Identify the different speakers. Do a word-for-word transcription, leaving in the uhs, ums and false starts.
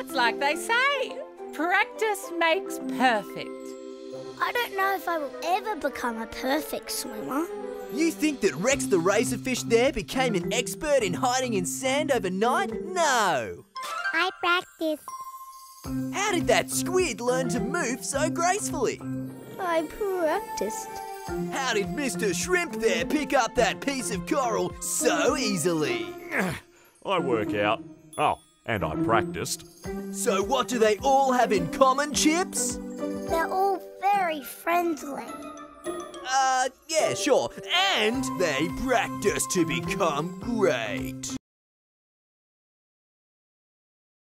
Speaker 1: It's like they say, practice makes perfect.
Speaker 2: I don't know if I will ever become a perfect swimmer.
Speaker 3: You think that Rex the razorfish there became an expert in hiding in sand overnight? No!
Speaker 2: I practice.
Speaker 3: How did that squid learn to move so gracefully?
Speaker 2: I practiced.
Speaker 3: How did Mister Shrimp there pick up that piece of coral so easily?
Speaker 4: I work out. Oh, and I practiced.
Speaker 3: So what do they all have in common, Chips?
Speaker 2: They're all very friendly.
Speaker 3: Uh, yeah, sure. And they practice to become great.